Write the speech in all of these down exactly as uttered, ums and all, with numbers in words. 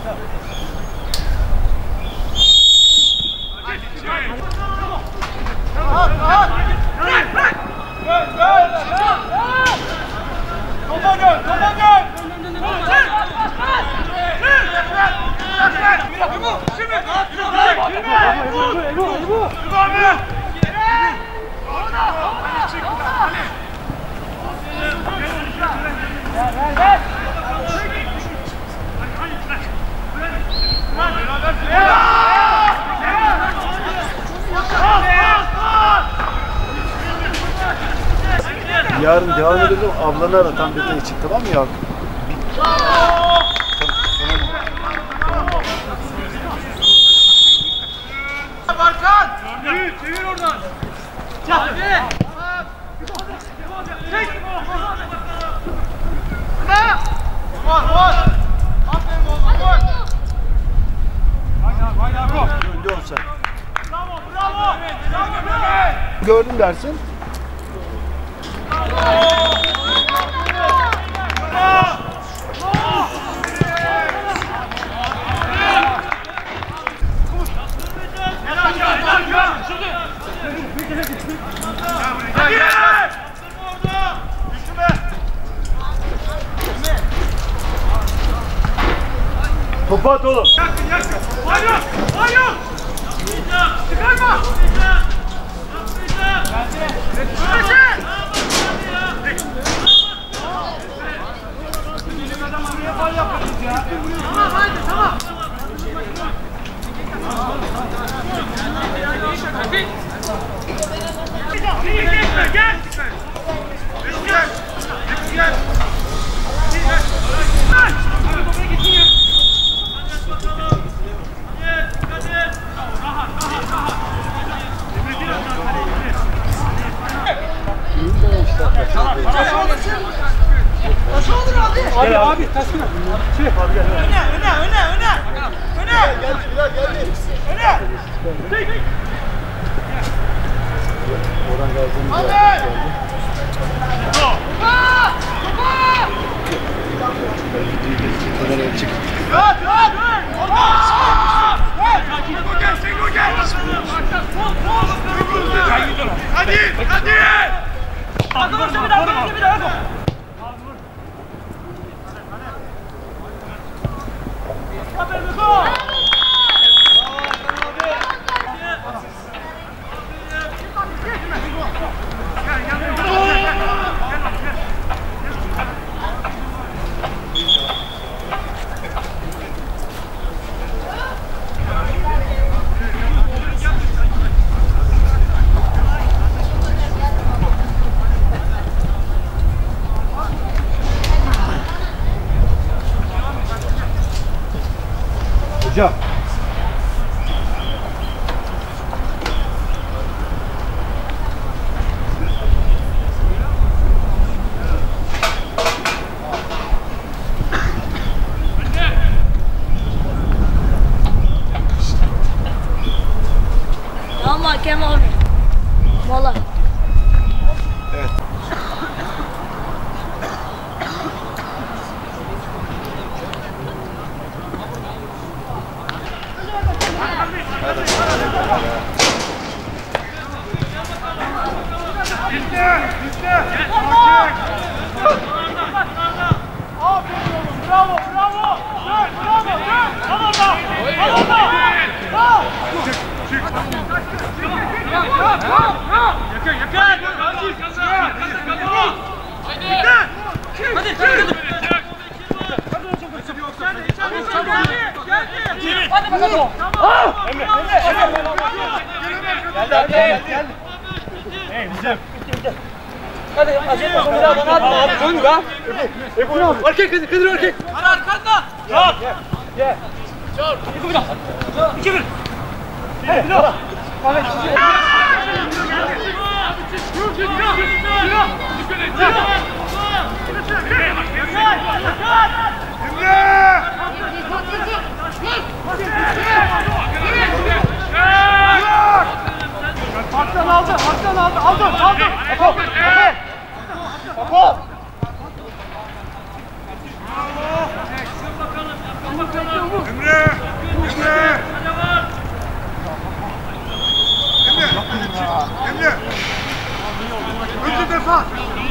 Yarın devam edelim. Ablanı ara tam detay için, tamam mı ya? Barkan! Çevir, çevir oradan. Hadi. Çek. Hadi. Var, var. Aferin oğlum, var. Haydi, haydi abi. Önde olsa. Bravo, bravo. Bravo, Mehmet. Gördüm dersin. Topu at oğlum. Yakın, yakın. Hayır, hayır. Çıkarma. Tamam, haydi, tamam. Gel, gel, gel. Gel, gel. Abi abi tasma. Şey abi gel. Öne, öne, öne, öne. Öne. Gel Bilal gel. Öne. Oradan geldim. Hadi. Topa! Topa! Kameraya çık. Dön, dön, dön. Gel, Seko gel. Hadi, hadi. Arkadaşlar bir daha, bir daha. Aferin gol. Hocam. Ama hakem abi. Mola. Evet. Bitti, bitti. Aferin oğlum, bravo, bravo. Dön, bravo, dön. Al orada, al orada. Al. Çık, çık. Yakın, yakın. Aziz, kazan. Hadi. Hadi, hadi. Hadi bakalım. Tamam. Emre, Emre, Emre. Geldi geldi geldi. Hey, bizim. Hadi acele olsun bir daha bana atma. Dön ya. Ebu ne yapıyor? Erkek kızı kızı erkek. Hadi arkanda. Rahat. Gel. Çor. İki bir. İki bir. Hey, bir daha. Ahmet. Yürü, yürü, yürü. Dikkat et. Haktan aldı, haktan aldı. Aldı, aldı. Apo. Apo. Apo. Emre! Emre! Emre! Emre! Önce defans!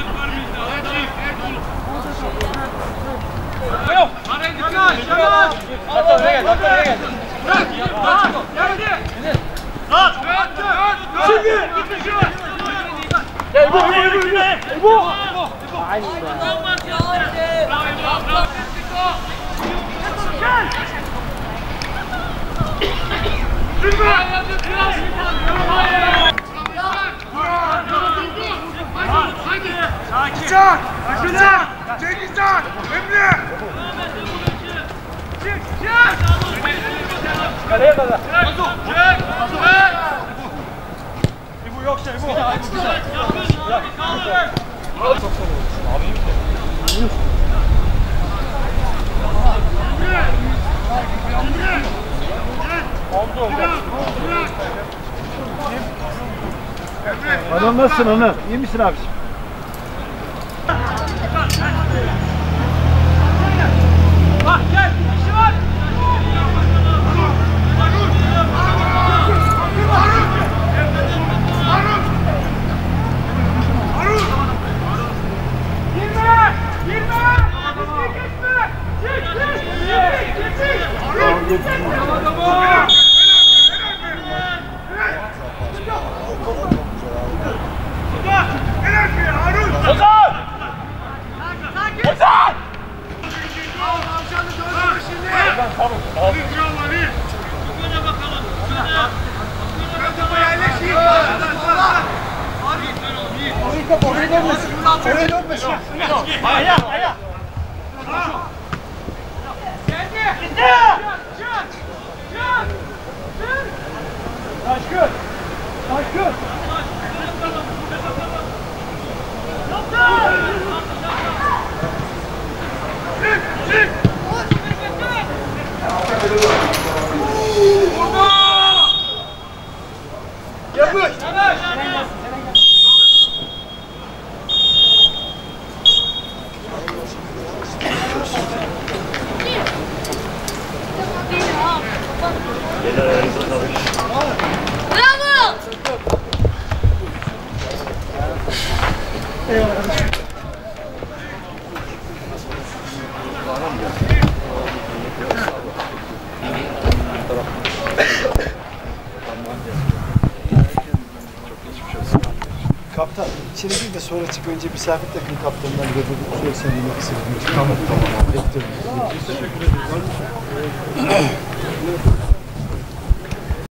Yok. Yavaş, yavaş. Hatta oraya gel, hatta oraya gel. Bırak. Geldi. Rahat. Şimdi. Gel bu, bu, bu, bu. Aynen. Gel. Şimdi. Can! Can! Cengizcan! Emre! Çık, çık. Kaleye kadar. Bu yok şey bu. Anam nasılsın anam? İyi misin abiciğim? Bak gel. İşi var. Girme! Girme! Geçme, geçme! Çık, çık! Çık, çık! Çık! Ozan! Ozan! Ayağa, ayağa! Taşkın! Taşkın! Yapış! Bravo! Kaptan, içeri değil de sonra çık önce misafir takım kaptanından ve bu soru seninle kısa bir tamam tamam. Bekliyorum.